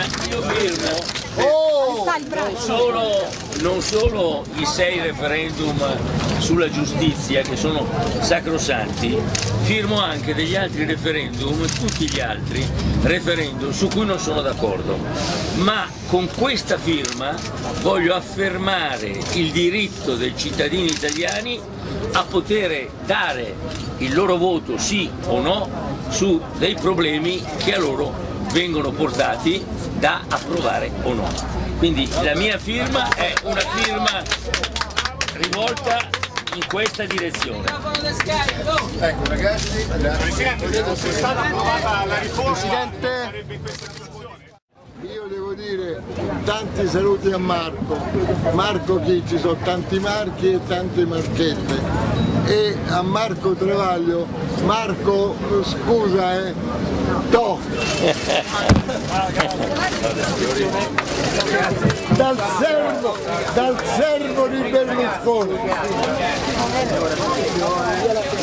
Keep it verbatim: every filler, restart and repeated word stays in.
io firmo Oh! non solo, non solo i sei referendum sulla giustizia che sono sacrosanti, firmo anche degli altri referendum, tutti gli altri referendum su cui non sono d'accordo, ma con questa firma voglio affermare il diritto dei cittadini italiani a poter dare il loro voto sì o no su dei problemi che a loro vengono portati da approvare o no. Quindi la mia firma è una firma rivolta in questa direzione. Ecco ragazzi, Presidente, se è stata approvata la riforma, sarebbe in questa situazione? io devo dire tanti saluti a Marco. Marco chi? Ci sono tanti marchi e tante marchette. E a Marco Travaglio, Marco scusa eh, to! Dal servo, dal servo di Berlusconi.